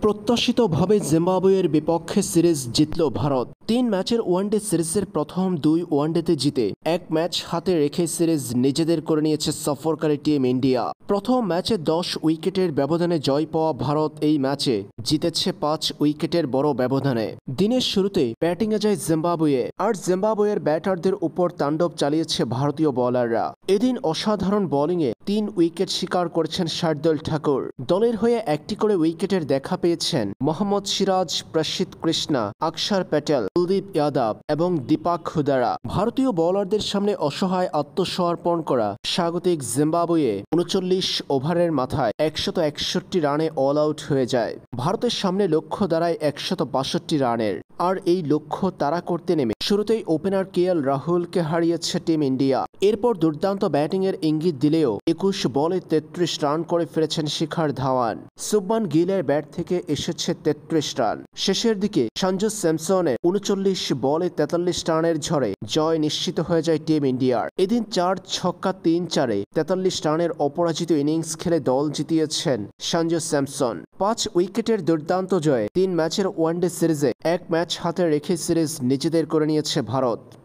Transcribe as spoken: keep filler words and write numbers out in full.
প্রত্যাশিতভাবে জিম্বাবুয়ের বিপক্ষে সিরিজ জিতল ভারত। তিন ম্যাচের ওয়ানডে সিরিজের প্রথম দুই ওয়ানডেতে জিতে এক ম্যাচ হাতে রেখে সিরিজ নিজেদের করে নিয়েছে সফরকারী টিম ইন্ডিয়া। প্রথম ম্যাচে দশ উইকেটের ব্যবধানে জয় পাওয়া ভারত এই ম্যাচে জিতেছে পাঁচ উইকেটের বড় ব্যবধানে। দিনের শুরুতে ব্যাটিংয়ে যায় জিম্বাবুয়ে, আর জিম্বাবুয়ের ব্যাটারদের উপর তাণ্ডব চালিয়েছে ভারতীয় বোলাররা। এদিন অসাধারণ বোলিংয়ে তিন উইকেট শিকার করেছেন শার্দুল ঠাকুর। দলের হয়ে একটি করে উইকেটের দেখা পেয়েছেন মোহাম্মদ সিরাজ, প্রসিদ্ধ কৃষ্ণা, অক্ষর প্যাটেল, কুলদীপ যাদব এবং দীপক হুদারা। ভারতীয় বোলারদের সামনে অসহায় আত্মসমর্পণ করা স্বাগতিক জিম্বাবুয়ে উনচল্লিশ ওভারের মাথায় একশত একষট্টি রানে অল আউট হয়ে যায়। ভারতের সামনে লক্ষ্য দাঁড়ায় একশত বাষট্টি রানের, আর এই লক্ষ্য তাড়া করতে নেমে শুরুতেই ওপেনার কে এল রাহুলকে হারিয়েছে টিম ইন্ডিয়া। এরপর দুর্দান্ত ব্যাটিংয়ের ইঙ্গিত দিলেও একুশ বলে তেত্রিশ রান করে ফিরেছেন শিখর ধাওয়ান। শুভমান গিলের ব্যাট থেকে এসেছে তেত্রিশ রান। শেষের দিকে সঞ্জু স্যামসনের উনচল্লিশ বলে তেতাল্লিশ রানের ঝড়ে জয় নিশ্চিত হয়ে যায় টিম ইন্ডিয়ার। এদিন চার ছক্কা তিন চারে তেতাল্লিশ রানের অপরাজিত ইনিংস খেলে দল জিতিয়েছেন সঞ্জু স্যামসন। পাঁচ উইকেটের দুর্দান্ত জয়ে তিন ম্যাচের ওয়ানডে সিরিজে এক ম্যাচ হাতে রেখে সিরিজ নিজেদের করে নিয়েছে ভারত।